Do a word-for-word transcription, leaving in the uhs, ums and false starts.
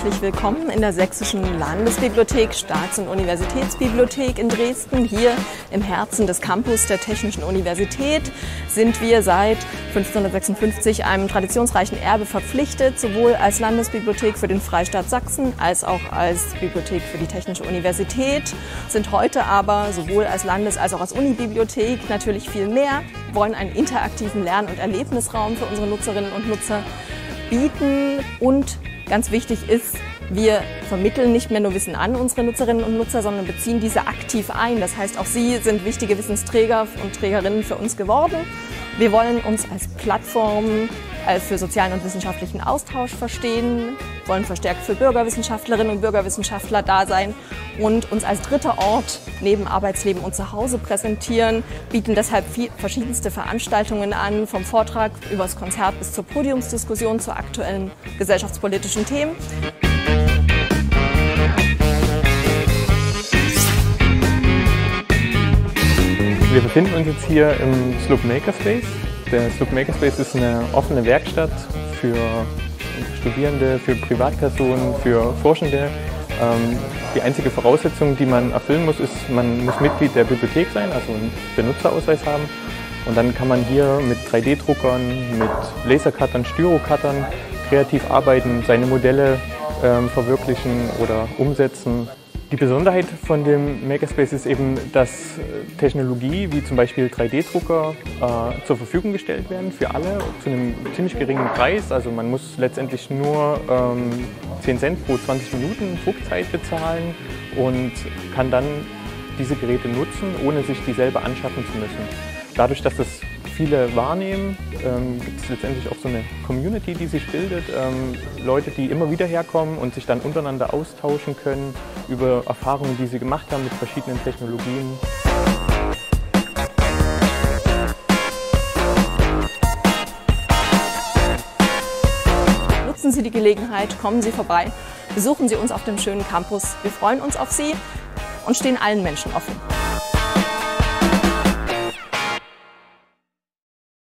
herzlich willkommen in der Sächsischen Landesbibliothek, Staats- und Universitätsbibliothek in Dresden. Hier im Herzen des Campus der Technischen Universität sind wir seit fünfzehnhundertsechsundfünfzig einem traditionsreichen Erbe verpflichtet, sowohl als Landesbibliothek für den Freistaat Sachsen als auch als Bibliothek für die Technische Universität, sind heute aber sowohl als Landes- als auch als Unibibliothek natürlich viel mehr, wollen einen interaktiven Lern- und Erlebnisraum für unsere Nutzerinnen und Nutzer bieten und ganz wichtig ist, wir vermitteln nicht mehr nur Wissen an unsere Nutzerinnen und Nutzer, sondern beziehen diese aktiv ein. Das heißt, auch sie sind wichtige Wissensträger und Trägerinnen für uns geworden. Wir wollen uns als Plattform für sozialen und wissenschaftlichen Austausch verstehen, wollen verstärkt für Bürgerwissenschaftlerinnen und Bürgerwissenschaftler da sein und uns als dritter Ort neben Arbeitsleben und Zuhause präsentieren, bieten deshalb viel, verschiedenste Veranstaltungen an, vom Vortrag über das Konzert bis zur Podiumsdiskussion zu aktuellen gesellschaftspolitischen Themen. Wir befinden uns jetzt hier im Sloop Makerspace. Der Sloop Makerspace ist eine offene Werkstatt für Studierende, für Privatpersonen, für Forschende. Die einzige Voraussetzung, die man erfüllen muss, ist, man muss Mitglied der Bibliothek sein, also einen Benutzerausweis haben. Und dann kann man hier mit drei D Druckern, mit Lasercuttern, Styrocuttern kreativ arbeiten, seine Modelle ähm, verwirklichen oder umsetzen. Die Besonderheit von dem Makerspace ist eben, dass Technologie wie zum Beispiel drei D Drucker äh, zur Verfügung gestellt werden für alle zu einem ziemlich geringen Preis. Also man muss letztendlich nur ähm, zehn Cent pro zwanzig Minuten Druckzeit bezahlen und kann dann diese Geräte nutzen, ohne sich die selber anschaffen zu müssen. Dadurch, dass das viele wahrnehmen, ähm, gibt es letztendlich auch so eine Community, die sich bildet. Ähm, Leute, die immer wieder herkommen und sich dann untereinander austauschen können über Erfahrungen, die sie gemacht haben mit verschiedenen Technologien. Nutzen Sie die Gelegenheit, kommen Sie vorbei, besuchen Sie uns auf dem schönen Campus. Wir freuen uns auf Sie und stehen allen Menschen offen.